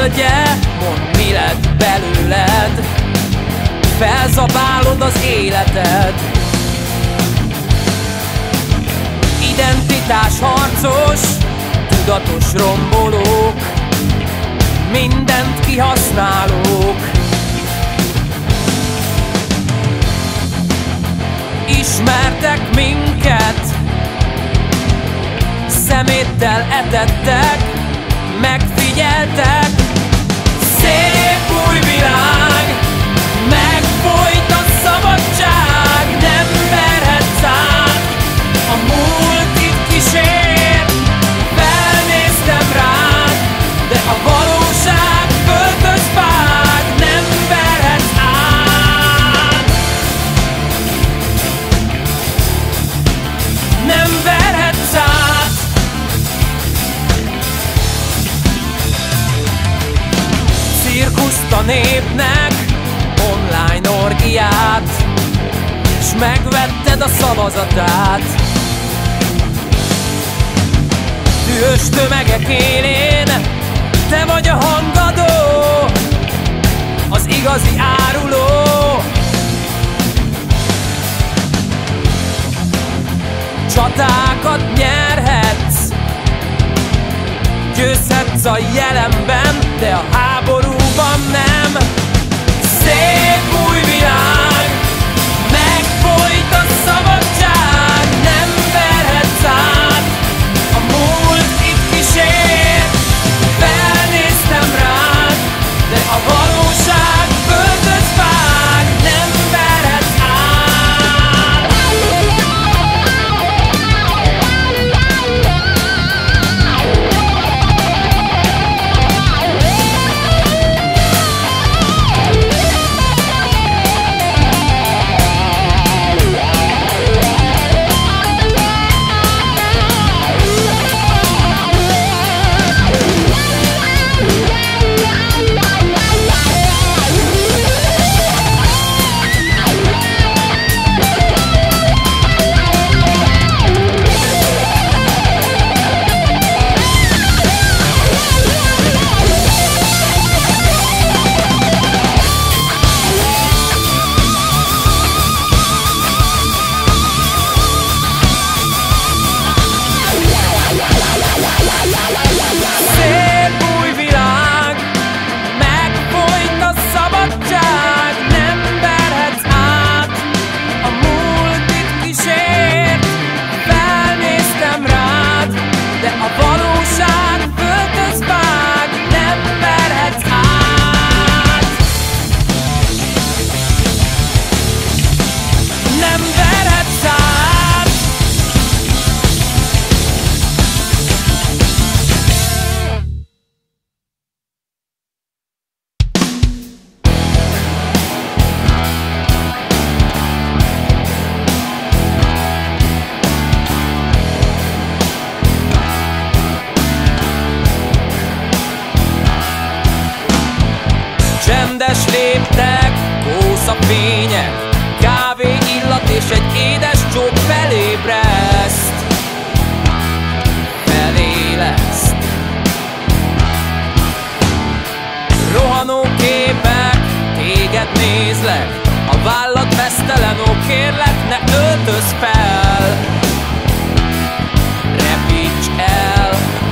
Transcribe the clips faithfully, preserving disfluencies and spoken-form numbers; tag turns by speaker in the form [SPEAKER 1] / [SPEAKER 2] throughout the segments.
[SPEAKER 1] földje, mondd, mi lett belőled. Felzabálod az életed. Identitás harcos, tudatos rombolók, mindent kihasználók. Ismertek minket, szeméttel etettek, megfigyeltek. Szép új világ, megfolyt a szabadság, nem verhetsz át, a múlt itt kísér. Felnéztem rád, de a valóság földhöz vág, nem verhetsz át. Nem verhetsz át. Cirkuszt a népnek, online orgiát, s megvetted a szavazatát. Dühös tömegek élén, te vagy a hangadó, az igazi áruló. Csatákat nyerhetsz, győzhetsz a jelenben, de a háborúban nem. Szép új világ, megfolyt a szabadság, nem verhetsz át, a múlt itt kísér. Felnéztem rád, de a valóság földhöz vág, nem verhetsz át. Csendes léptek, kószafények, kávé illat és egy édes csók felébreszt, feléleszt. Rohanó képek, téged nézlek, a vállad meztelen, ó kérlek, ne öltöz fel, repíts el.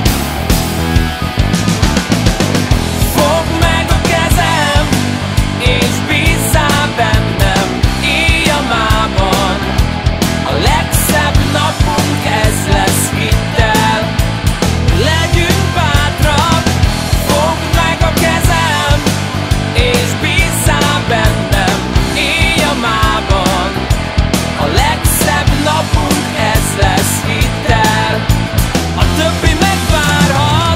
[SPEAKER 1] Fogd meg a kezem, és bízzál bennem, éjjamában. A legszebb napunk ez lesz, hidd el. Legyünk bátrak, fogd meg a kezem, és bízzál bennem, éjjamában. A legszebb napunk ez lesz, hidd el. A többi megvárhat.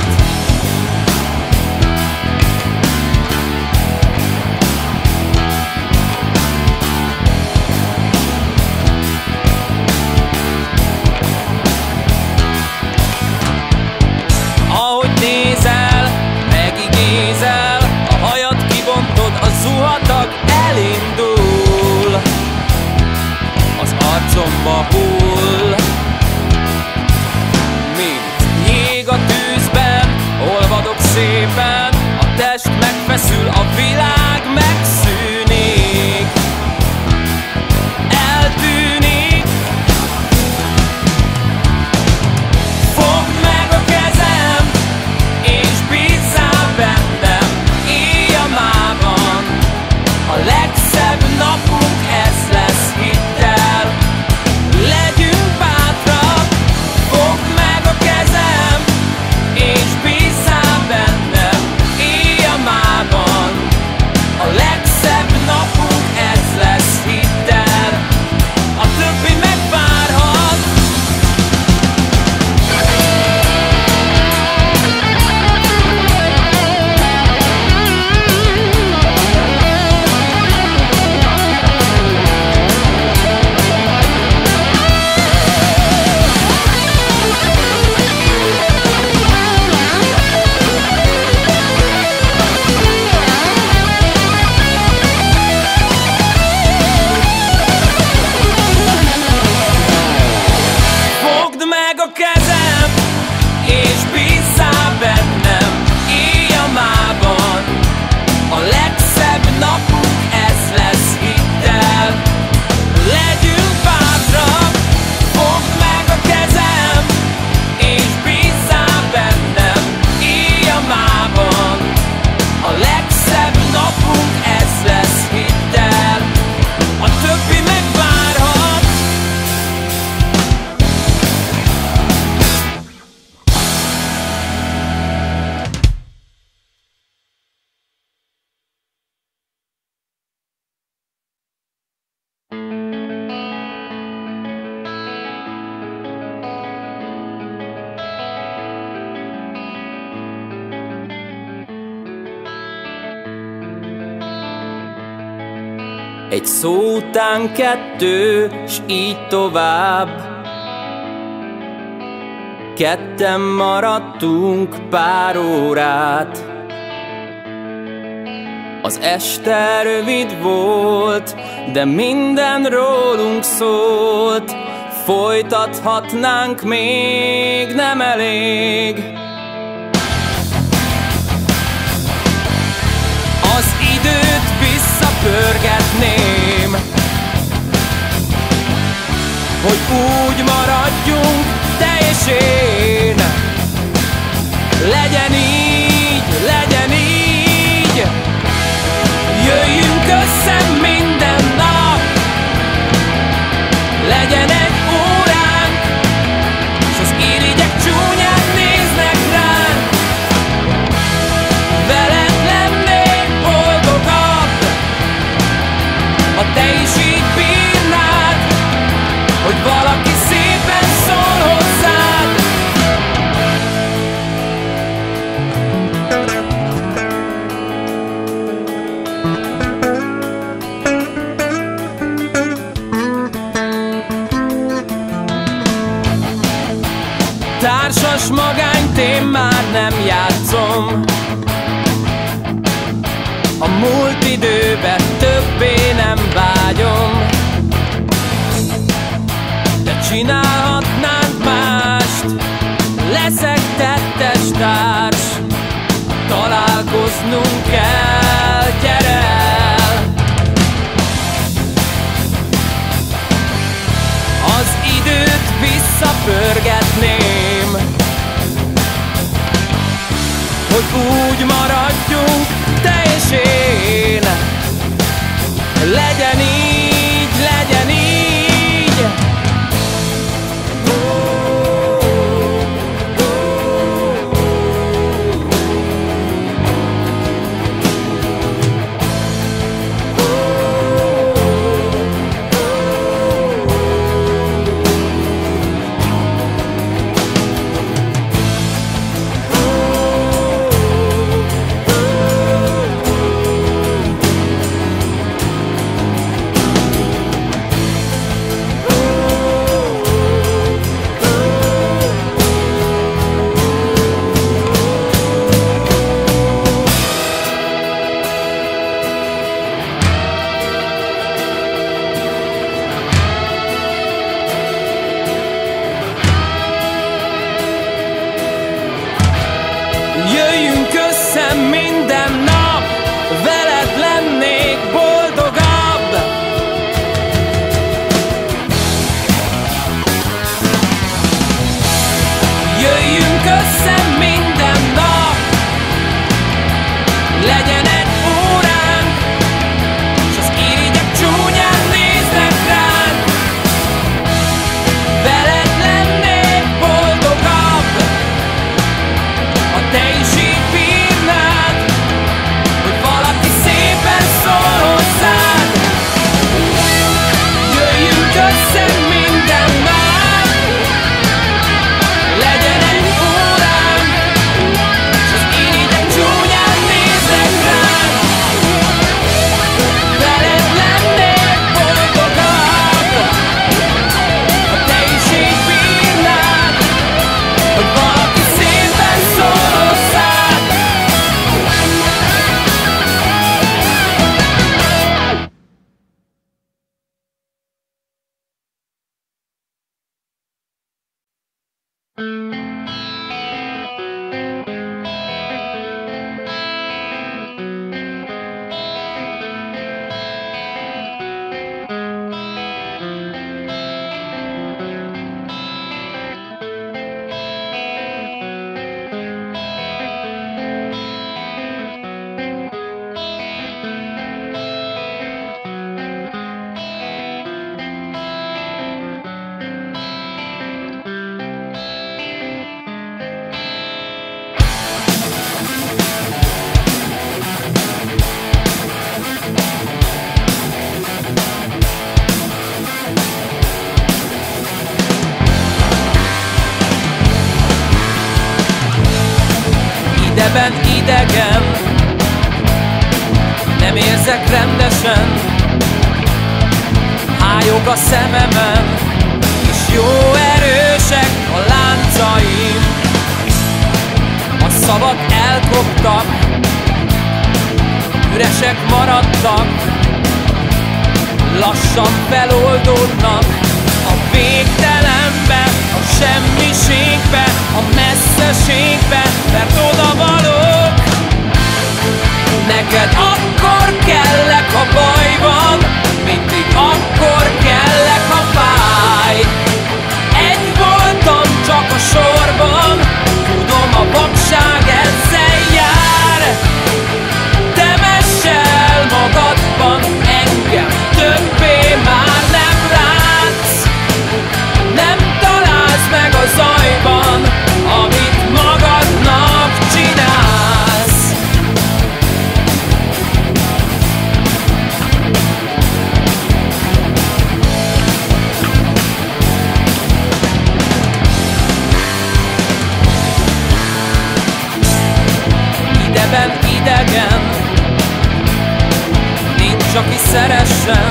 [SPEAKER 1] Ahogy nézel, megigézel, a hajad kibontod, a zuhatag elindul, az arcomba hull. Mint jég a tűzben, olvadok szépen, a te feszül, a világ megszűnik, eltűnik. Fogd meg a kezem, és bízzál bennem, éjjamában. A legszebb napunk ez lesz, hidd el, legyünk bátrak. Fogd meg a kezem, és bízzál bennem, éjjamában. A legszebb napunk ez lesz, hidd el, a többi megvárhat. Fogd meg a kezem, és bízzál bennem, éjjamában. A legszebb napunk ez lesz, hidd el, legyünk bátrak. Fogd meg a kezem, és bízzál bennem, éjjamában. A legszebb napunk ez lesz, hidd el, a többi megvárhat. Egy szó után kettő, s így tovább. Ketten maradtunk pár órát. Az este rövid volt, de minden rólunk szólt. Folytathatnánk, még nem elég. Az időt visszapörgetném, hogy úgy maradjunk te és én. Legyen így, legyen így. Jöjjünk össze minden nap. Legyen egy óránk, s az irigyek csúnyán néznek ránk. Veled lennék boldogabb, ha te is így bírnád, hogy valaki szépen szól hozzád. Társas magányt én már nem játszom. A múlt időbe többé nem vágyom. De csinálhatnánk mást, leszek tettes társ. Találkoznunk kell, gyere el. Az időt visszapörgetném, hogy úgy maradjunk te és én. Legyen így, legyen így. Jöjjünk össze minden nap. Ideben idegen, nem érzek rendesen, hájog a szememen, és jó erősek a láncaim. A szavak elkoptak, üresek maradtak, lassan feloldódnak a végtelenbe, a semmiségbe, a messzeségbe, mert oda valók. Neked akkor kellek, ha baj van, mindig akkor kellek, ha fáj. Egy voltam csak a sorban, tudom, a vakság ezzel jár. Temess el magadban, engem többé már nem látsz. Nem találsz meg a zajban, amit magadnak csinálsz. Ideben idegen, nincs aki szeressen.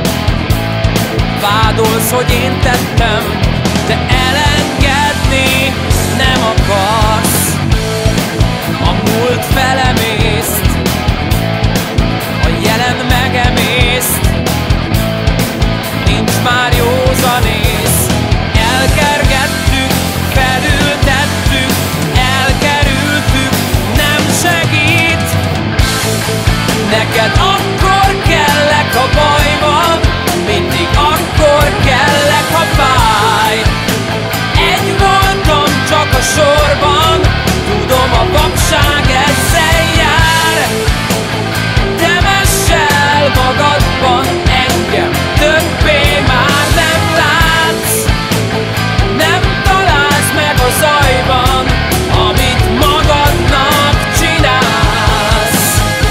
[SPEAKER 1] Vádolsz, hogy én tettem, de elengedni nem akarsz. A múlt felemészt, a jelen megemészt, nincs már józanész. Elkergettük, felültettük, elkerültük, nem segít. Neked akkor kellek, ha baj van, mindig akkor kellek, ha fáj. Egy voltam csak a sorban, tudom, a vakság ezzel jár. Temess el magadban, engem többé már nem látsz. Nem találsz meg a zajban, amit magadnak csinálsz.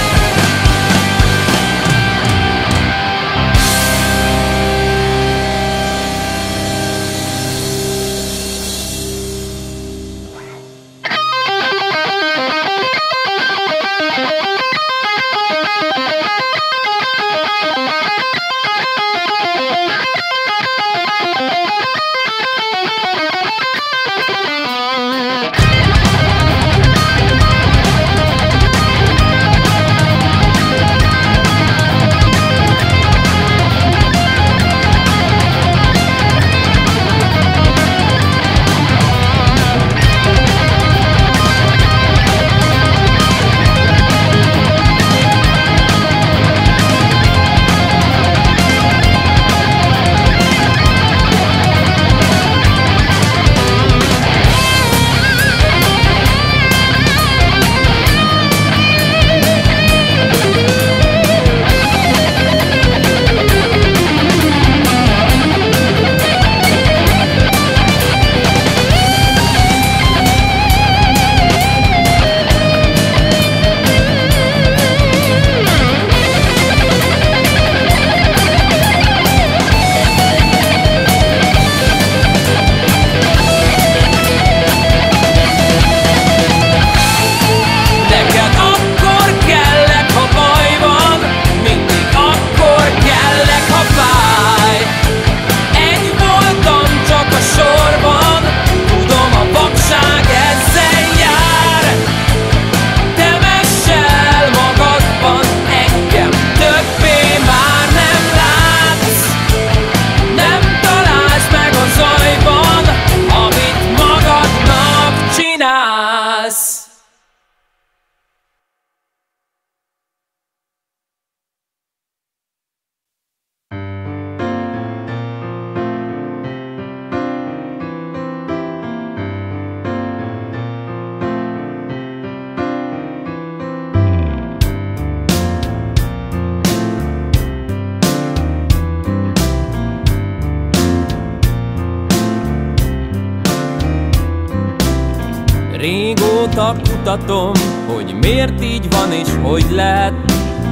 [SPEAKER 1] Régóta kutatom, hogy miért így van és hogy lehet.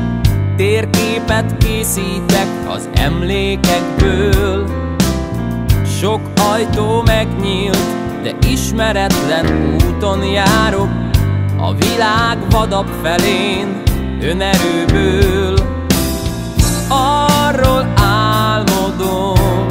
[SPEAKER 1] Térképet készítek az emlékekből. Sok ajtó megnyílt, de ismeretlen úton járok. a világ vadabb felén önerőből. Arról álmodom,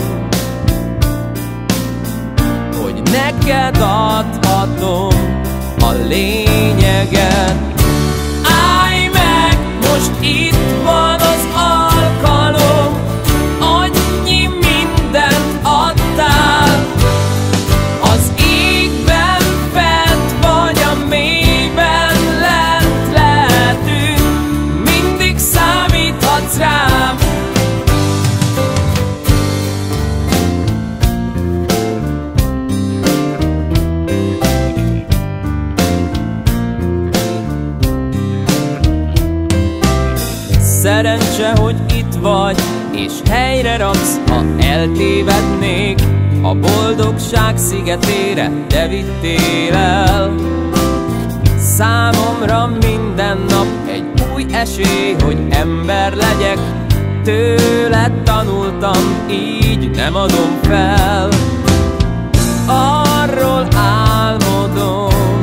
[SPEAKER 1] hogy neked adhatom a lényeget. Állj meg, most itt van az alkalom, annyi mindent adtál. Az égben fent vagy a mélyben lent lehetünk, mindig számíthatsz rám. Szerencse, hogy itt vagy, és helyre raksz, ha eltévednék. A boldogság szigetére te vittél el. Számomra minden nap egy új esély, hogy ember legyek. Tőled tanultam, így nem adom fel. Arról álmodom,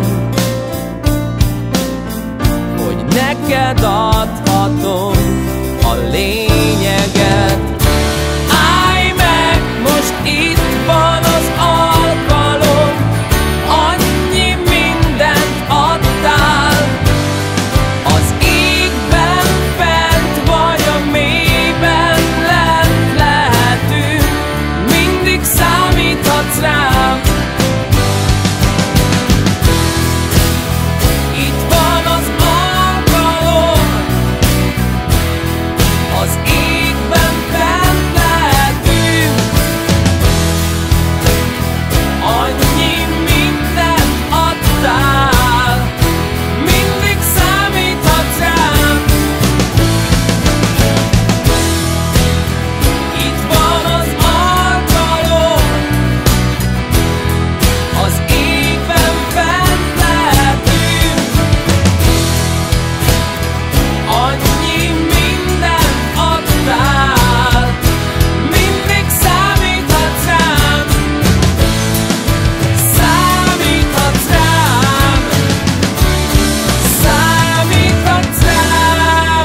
[SPEAKER 1] hogy neked adhatom a lényeget. Állj meg, most itt van az alkalom, annyi mindent adtál. Az égben fent vagy a mélyben lent lehetünk, mindig számíthatsz rám. Itt van az alkalom, az égben fent lehetünk, annyi mindent adtál, mindig számíthatsz rám. Itt van az alkalom, az égben fent lehetünk, annyi mindent adtál, mindig számíthatsz rám. Számíthatsz rám, számíthatsz rám.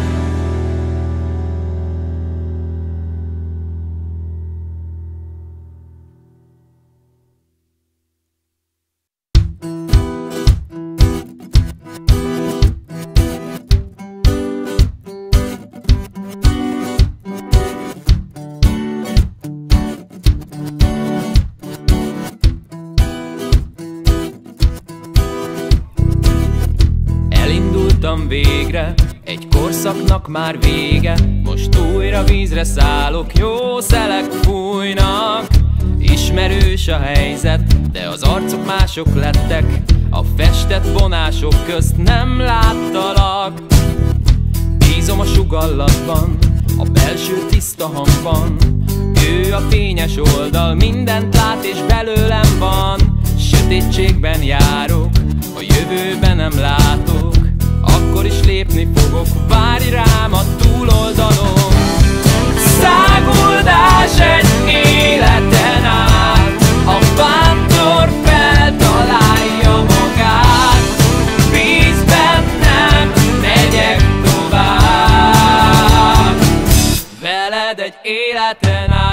[SPEAKER 1] Elindultam végre, egy korszaknak már vége. Most újra vízre szállok, jó szelek fújnak. Ismerős a helyzet, de az arcok mások lettek. A festett vonások közt nem láttalak. Bízom a sugallatban, a belső tiszta hangban. Ő a fényes oldal, mindent lát és belőlem van. Sötétségben járok, a jövőben nem látok. Akkor is lépni fogok, várj rám a túloldalon. Száguldás egy életen át, a vándor feltalálja magát. Bízz bennem, megyek tovább, veled egy életen át.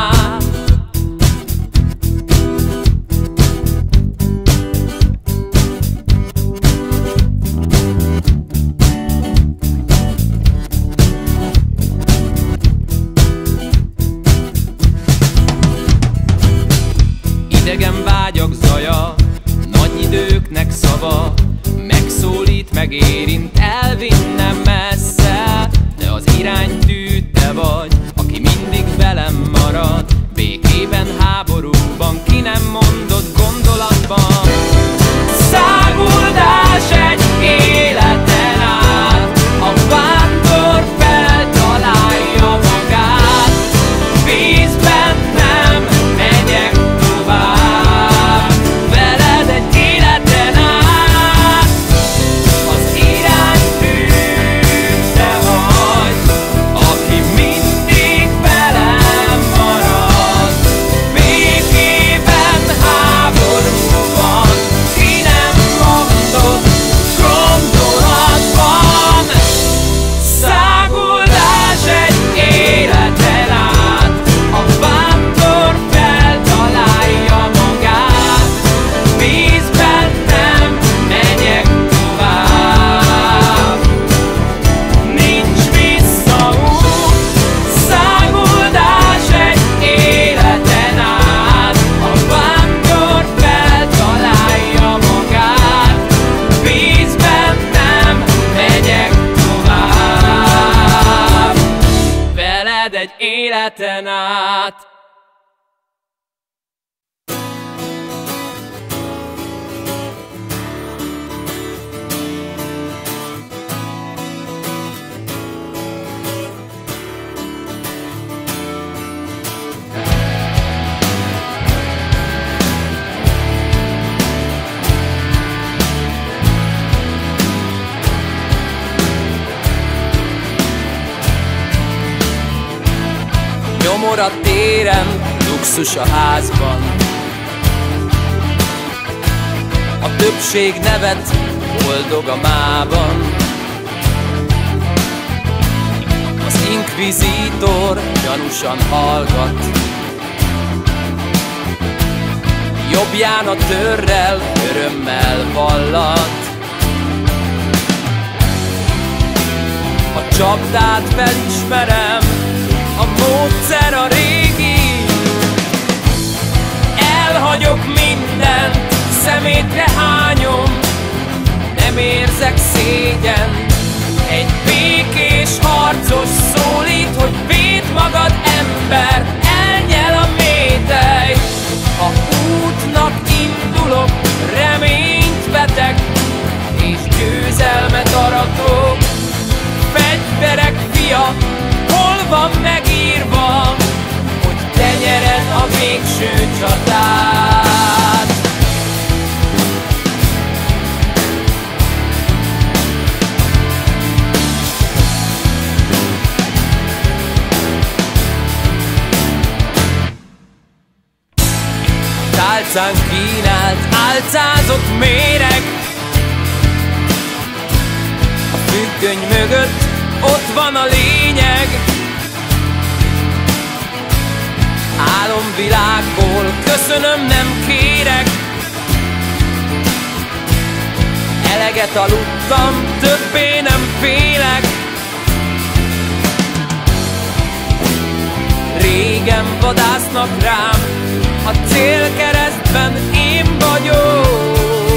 [SPEAKER 1] Idegen vágyak zaja, nagy időknek szava, megszólít, megérint, elvinne messze. De az iránytű te vagy, aki mindig velem marad. Békében, háborúban, ki nem mondott gondolatban. Száguldás egy életen át, a vándor feltalálja magát. Bízz bennem, megyek tovább, veled egy életen át. Az iránytű te vagy, aki mindig velem marad. életen át. Nyomor a téren, luxus a házban. A többség nevet, boldog a mában. Az inkvizítor gyanúsan hallgat. Jobbján a törrel örömmel vallat. A csapdát felismerem, a módszer a régi. Elhagyok mindent, szemétre hányom, nem érzek szégyent. Egy békés harcos szólít, hogy védd magad ember, elnyel a métej. Ha útnak indulok, reményt vetek, és győzelmet aratok. Fegyverek fia, hol van megírva, hogy te nyered a végső csatát? Tálcán kínált, álcázott méreg. A függöny mögött ott van a lényeg. Álomvilágból köszönöm, nem kérek. Eleget aludtam, többé nem félek. Régen vadásznak rám, a célkeresztben én vagyok.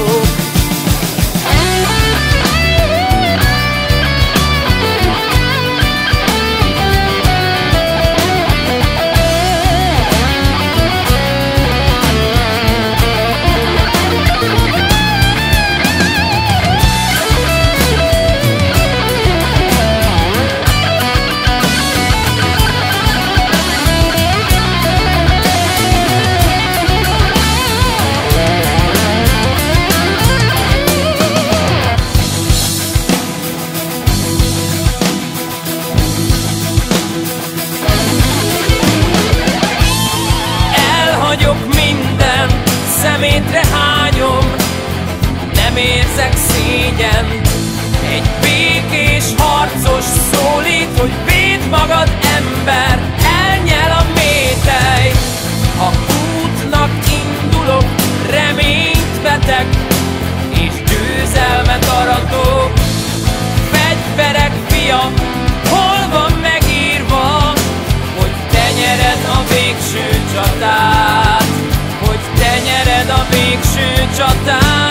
[SPEAKER 1] Szemétre hányom, nem érzek szégyent. Egy békés harcos szólít, hogy védd magad ember, elnyel a métej. Ha útnak indulok, reményt vetek, és győzelmet aratok. Fegyverek fia, hol van megírva, hogy te nyered a végső csatát? Hogy te nyered a végső csatát.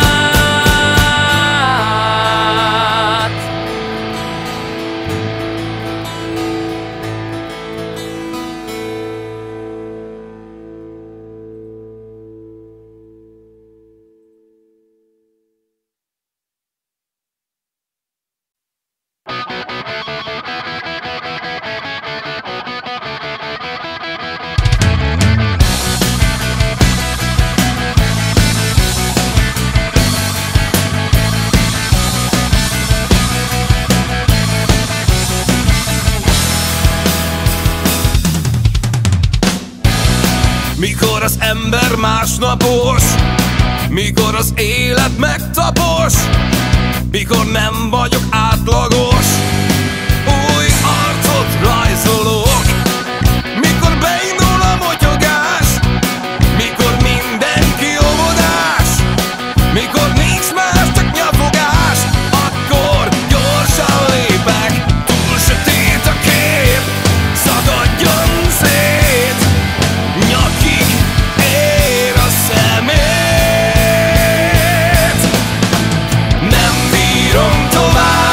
[SPEAKER 2] Mikor az ember másnapos, mikor az élet megtapos, mikor nem vagyok átlagos, új arcot rajzolok. Mikor beindul a motyogás, mikor mindenki óvodás, mikor nincs más, csak nyafogás, akkor gyorsan lépek, túl sötét a kép, szakadjon szét, nyakig ér a szemét. Nem bírom tovább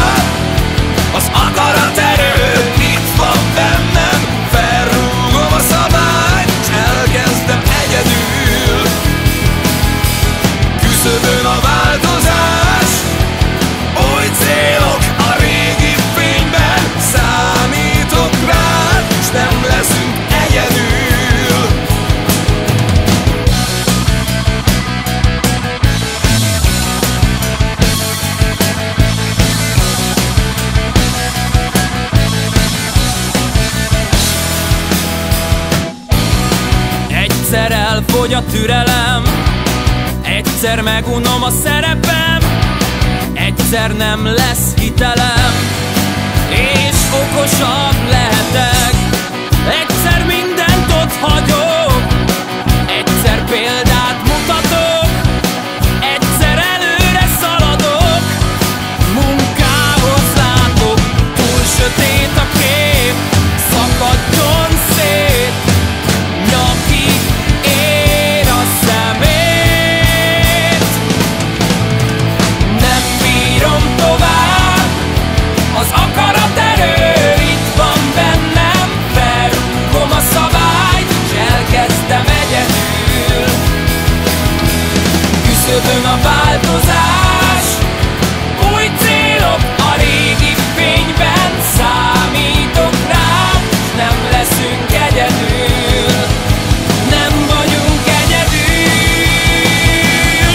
[SPEAKER 1] elfogy a türelem. Egyszer megunom a szerepem, egyszer nem lesz hitelem, és okosabb lehetek. Egyszer mindent ott hagyok, egyszer példát mutatok, egyszer előre szaladok, munkához látok. Túl sötét a kép, szakadjon szét, nyakig ér a szemét. Nem bírom tovább, az akarat erő itt van bennem. Felrúgom a szabályt, s elkezdem egyedül. Küszöbön a változás, új célok a régi fényben. Számítok rám, s nem leszünk egyedül. Nem vagyunk egyedül.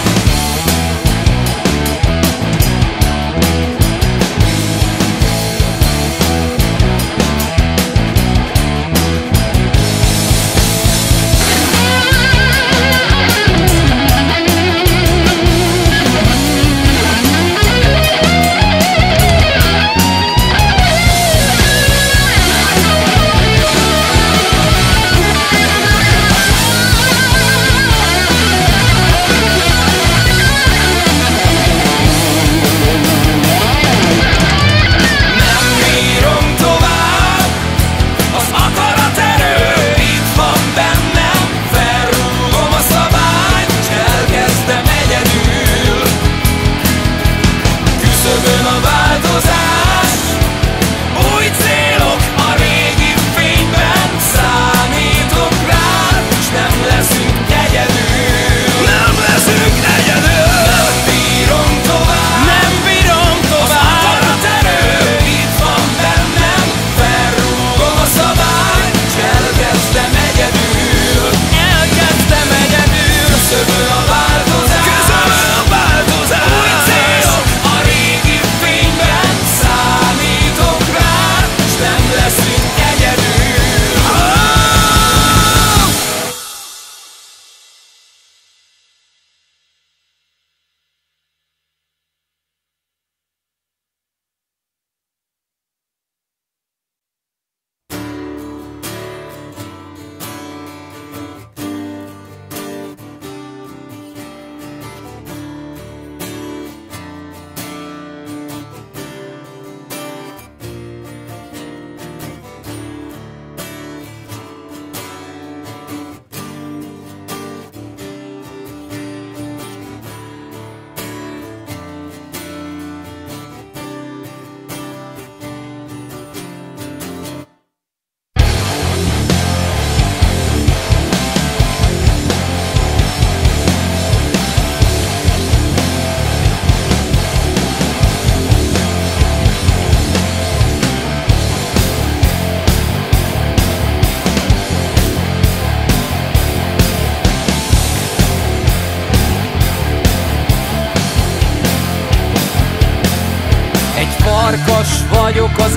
[SPEAKER 1] Farkas vagyok az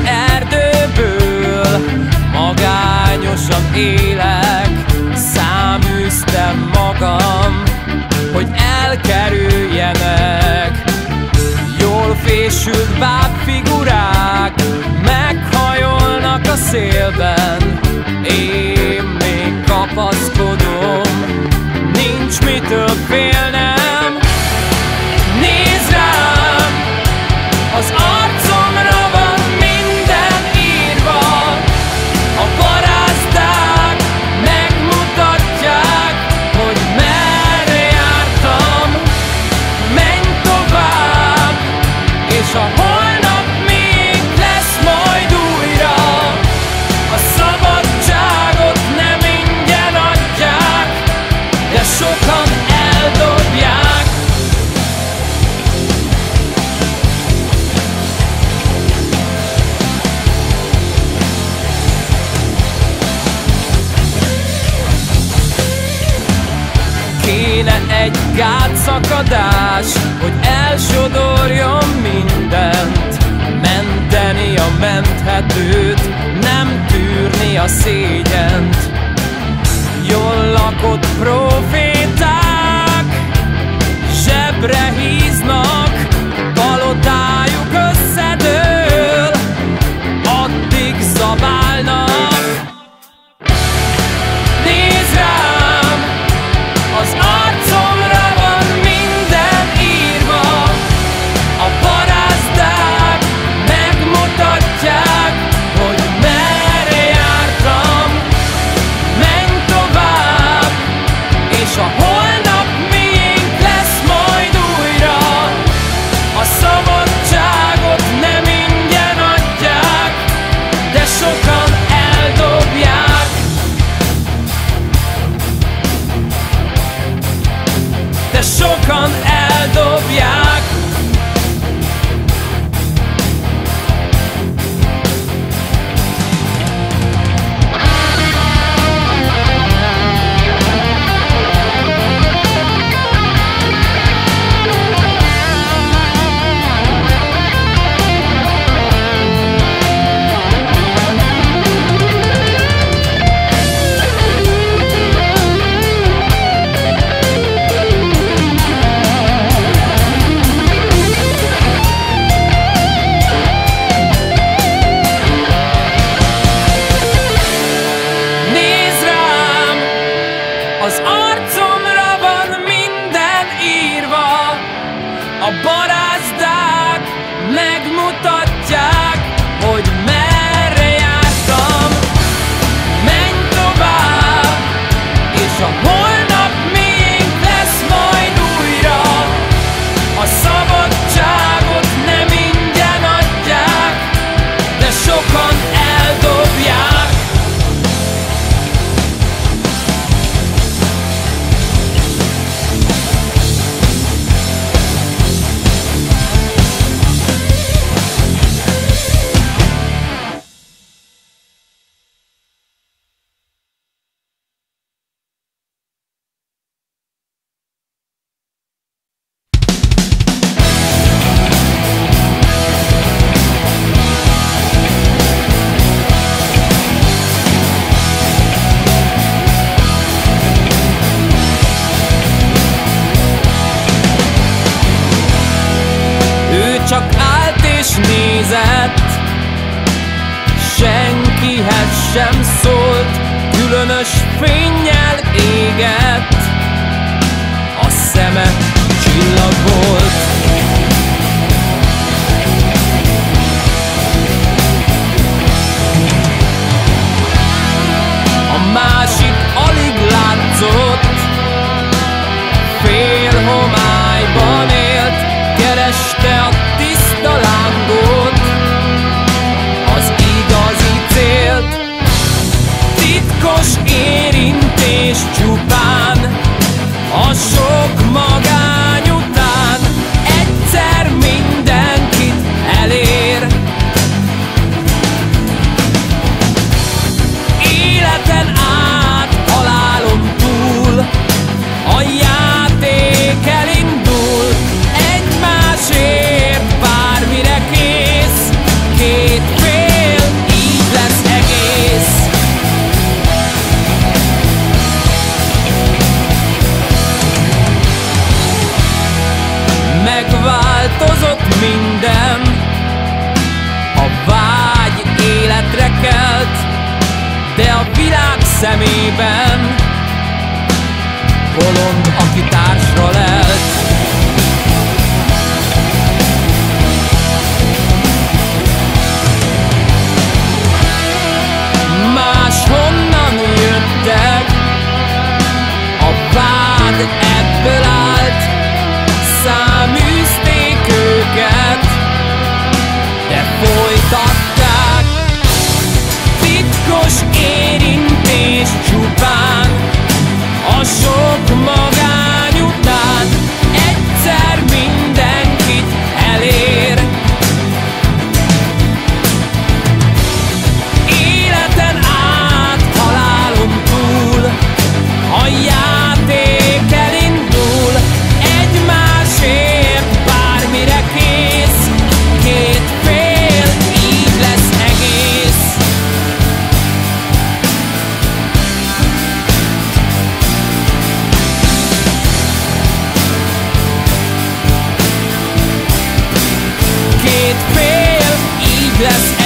[SPEAKER 1] erdőből, magányosan élek. Száműztem magam, hogy elkerüljenek. Jól fésült bábfigurák meghajolnak a szélben. Én még kapaszkodom, nincs mitől félnem. Nézd rám, az arcomra van minden írva. A parázdák megmutatják, hogy merre jártam. Menj tovább, és a holnap még lesz majd újra. A szabadságot nem ingyen adják, de sokan eldobják. Kéne egy gátszakadás, hogy elsodorjon mindent. Menteni a menthetőt, nem tűrni a szégyent. Jól Lakott proféták zsebre híznak, palotájuk összedől, addig zabálnak. Nézd rám, az arcomra van minden írva, a parázdák megmutatják, hogy merre jártam. Menj tovább, és a holnap miénk lesz majd újra. A szabadságot nem ingyen adják, de sokan eldobják. De sokan eldobják. Az arcomra van minden írva, a barázdák megmutatják, hogy merre jártam. Menj tovább, és a holnap miénk lesz majd újra. A szabadságot nem ingyen adják, de sokan eldobják. Csak állt és nézett, senkihez sem szólt, különös fénnyel égett, a szeme csillag volt. A másik alig látszott, fél homályban élt, kereste a tiszta lángot, az igazi célt. Titkos érintés csupán, a sok magány után egyszer mindenkit elér. Életen át, halálon túl, a játék elindul, egymásért bármire kész, két fél, így lesz egész. Megváltozott minden, a vágy életre kelt, de a világ szemében bolond, aki társra lelt. Máshonnan jöttek, a vád ebből állt, száműzték őket, de folytatták. Titkos érintés csupán, a sok maga lesz